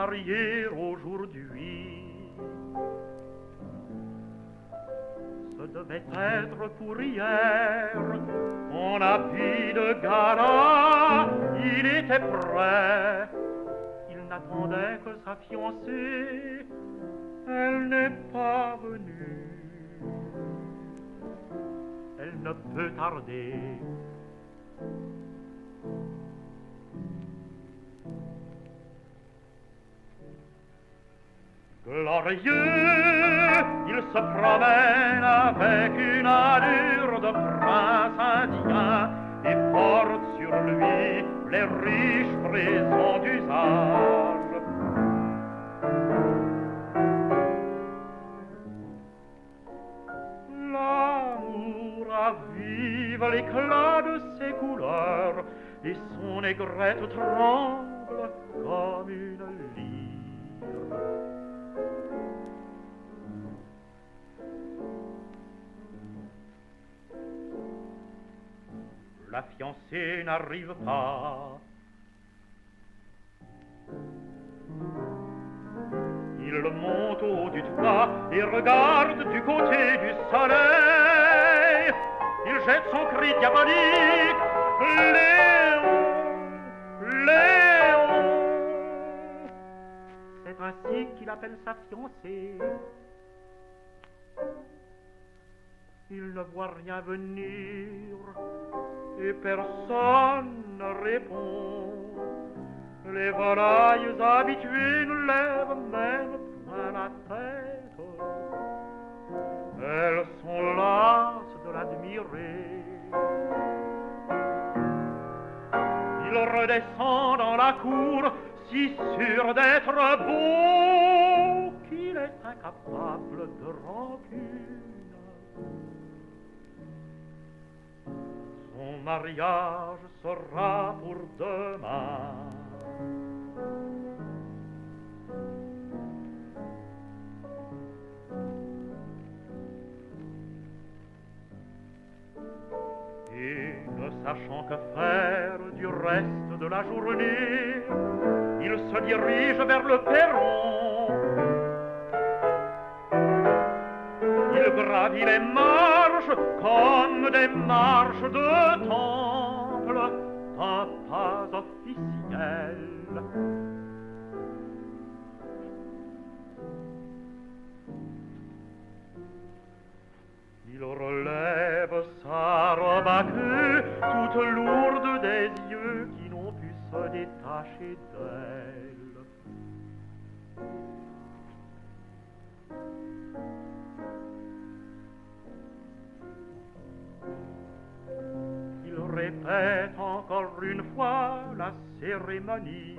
marier aujourd'hui. Ce devait être pour hier, en habit de gala, il était prêt. Il n'attendait que sa fiancée, elle n'est pas venue. Elle ne peut tarder. Glorieux, il se promène avec une allure de prince indien et porte sur lui les riches présents d'usage. L'amour ravive l'éclat de ses couleurs et son aigrette tremble comme une lyre. La fiancée n'arrive pas. Il monte au haut du toit et regarde du côté du soleil. Il jette son cri diabolique. Léon, Léon. C'est ainsi qu'il appelle sa fiancée. Il ne voit rien venir et personne ne répond. Les volailles habituées ne lèvent même point la tête. Elles sont lasses de l'admirer. Il redescend dans la cour, si sûr d'être beau qu'il est incapable de rancune. Son mariage sera pour demain. Et ne sachant que faire du reste de la journée, il se dirige vers le perron. Il gravit les marches comme des marches de temple, un pas officiel. Il relève sa robe à queue, toute lourde des yeux qui n'ont pu se détacher d'elle. Il répète encore une fois la cérémonie.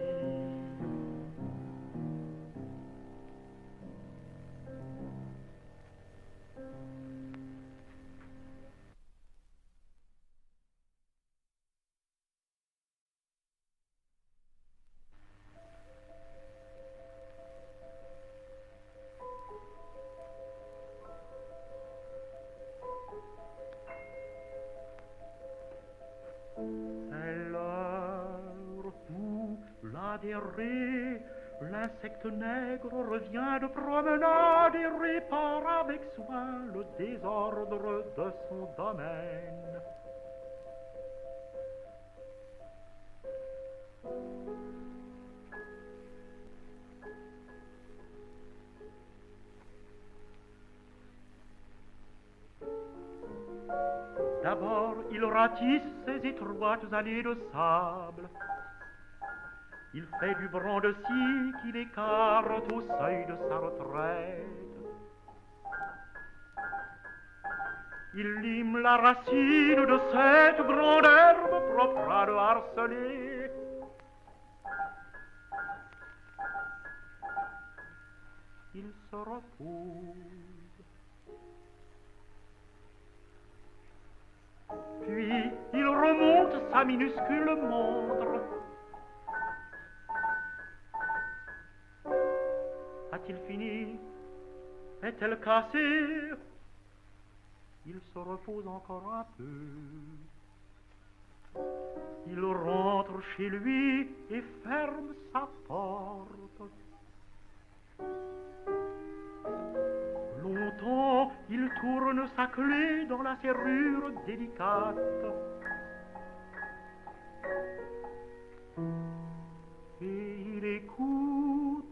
L'insecte nègre revient de promenade et répare avec soin le désordre de son domaine. D'abord, il ratisse ses étroites allées de sable. Il fait du bron de scie qu'il écarte au seuil de sa retraite. Il lime la racine de cette grande herbe propre à le harceler. Il se repose. Puis il remonte sa minuscule montre. A-t-il fini? Est-elle cassée? Il se repose encore un peu. Il rentre chez lui et ferme sa porte. Longtemps, il tourne sa clé dans la serrure délicate. Et il écoute,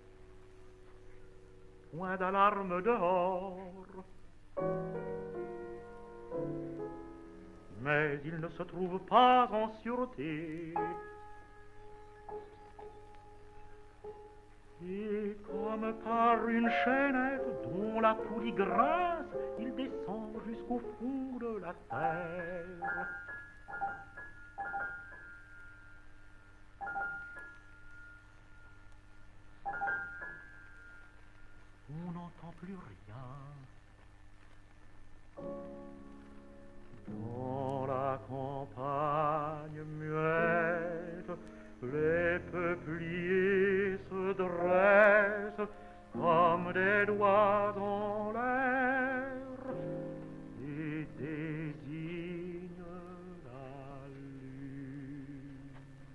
point d'alarme dehors. Mais il ne se trouve pas en sûreté. Et comme par une chaînette dont la poulie grince, il descend jusqu'au fond de la terre. On n'entend plus rien. Dans la campagne muette, les peupliers se dressent comme des doigts dans l'air et désignent la lune.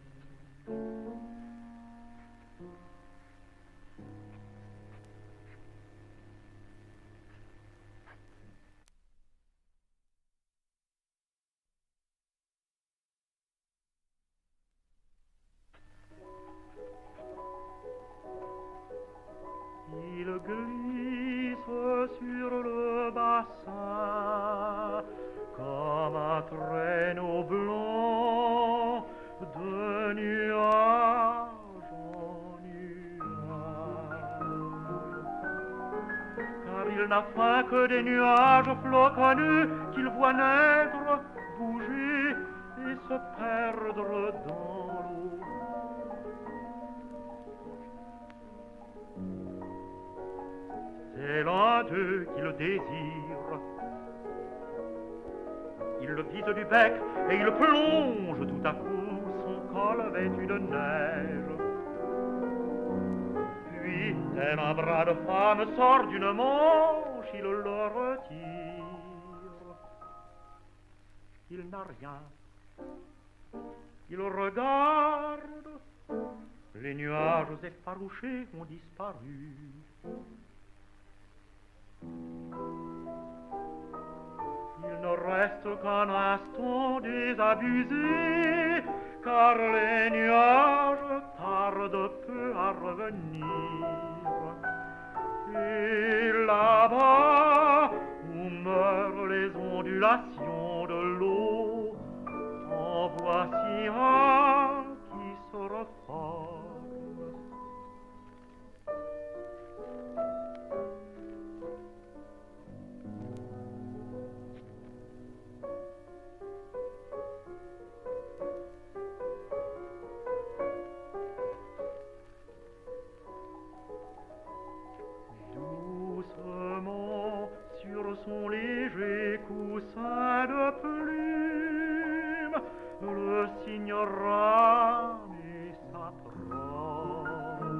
Il glisse sur le bassin comme un traîneau blanc de nuage en nuage. Car il n'a faim que des nuages floconneux qu'il voit naître, bouger et se perdre dans l'eau. C'est l'un d'eux qui le désire. Il le vise du bec et il plonge tout à coup son col vêtu de neige. Puis, tel un bras de femme sort d'une manche, il le retire. Il n'a rien. Il regarde. Les nuages effarouchés ont disparu. Il ne reste qu'un instant désabusé, car les nuages tardent peu à revenir. Et là-bas, où meurent les ondulations de l'eau, en voici un qui se reforme. Son léger coussin de plumes, le signorami s'approche.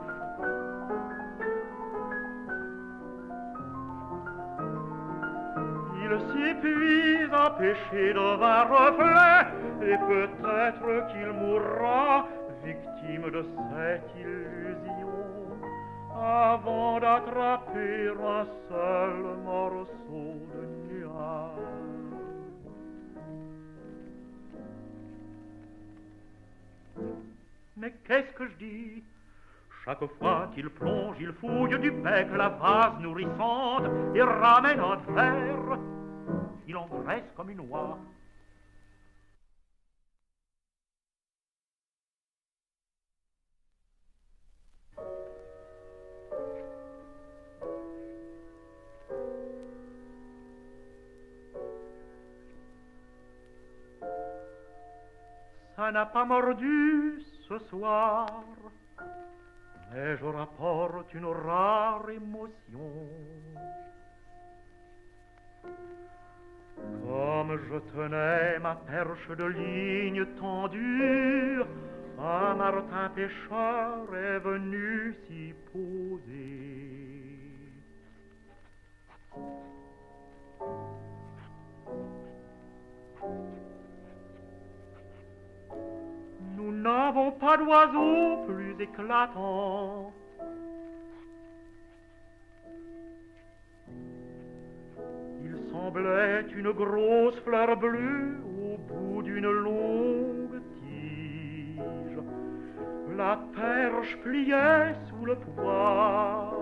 Il s'épuise à pêcher dans un reflet, et peut-être qu'il mourra victime de cette illusion, avant d'attraper un seul morceau de nuage. Mais qu'est-ce que je dis? Chaque fois qu'il plonge, il fouille du bec la vase nourrissante et ramène un verre. Il engraisse comme une oie. Ça n'a pas mordu ce soir, mais je rapporte une rare émotion. Comme je tenais ma perche de ligne tendue, un martin pêcheur est venu s'y poser. Nous n'avons pas d'oiseau plus éclatant semblait une grosse fleur bleue au bout d'une longue tige. La perche pliait sous le poids.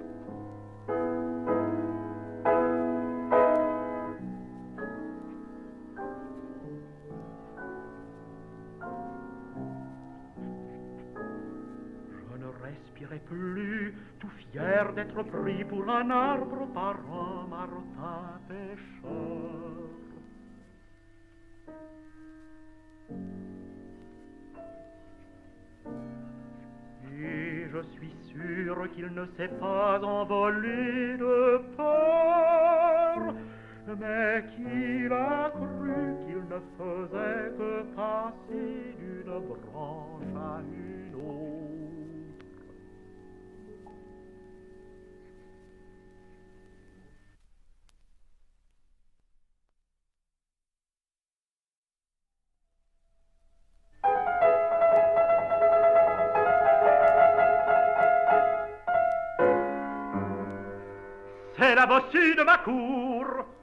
Je ne respirais plus, tout fier d'être pris pour un arbre par un martin pêcheur. Et je suis sûr qu'il ne s'est pas envolé de peur, mais qu'il a cru qu'il ne faisait que passer d'une branche à une autre. C'est la bossue de ma cour.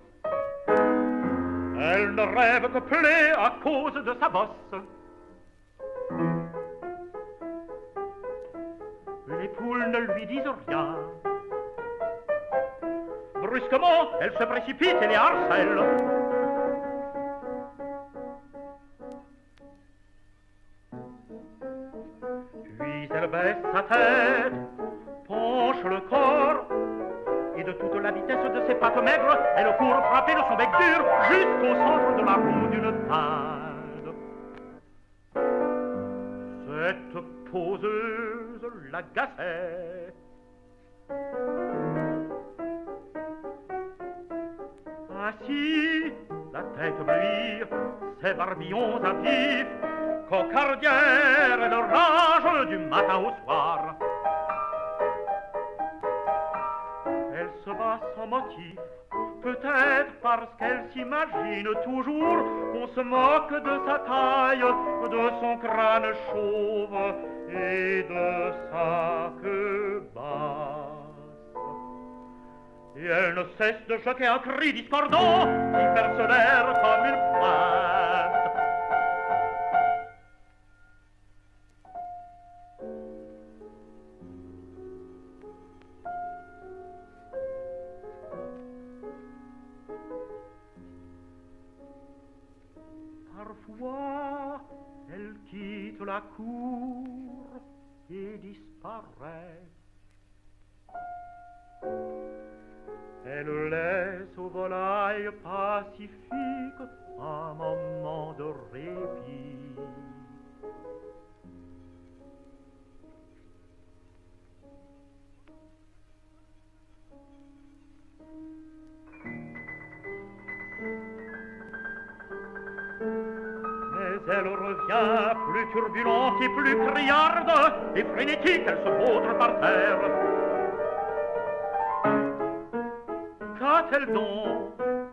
Elle ne rêve que plaie à cause de sa bosse. Les poules ne lui disent rien. Brusquement, elle se précipite et les harcèle. Puis elle baisse sa tête, penche le corps, et de toute la vitesse de ses pattes maigres, elle court frapper de son bec dur jusqu'au centre de la roue d'une dinde. Cette poseuse l'agaçait. Ainsi, la tête bleue, ses barbillons à vif, cocardière et de rage du matin au soir. Elle se bat sans motif, peut-être parce qu'elle s'imagine toujours qu'on se moque de sa taille, de son crâne chauve et de sa queue basse. Et elle ne cesse de jeter un cri discordant qui perce l'air comme une pointe. Parfois, elle quitte la cour et disparaît. Elle laisse aux volailles pacifiques un moment de répit. Elle revient plus turbulente et plus criarde, et frénétique, elle se vautre par terre. Qu'a-t-elle donc?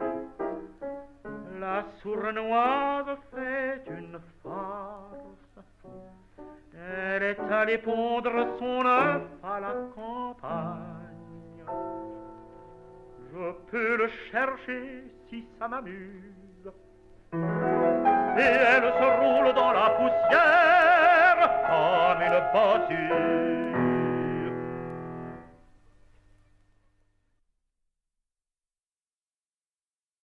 La sournoise fait une farce. Elle est allée pondre son œuf à la campagne. Je peux le chercher si ça m'amuse. Et elle se roule dans la poussière comme une bossue.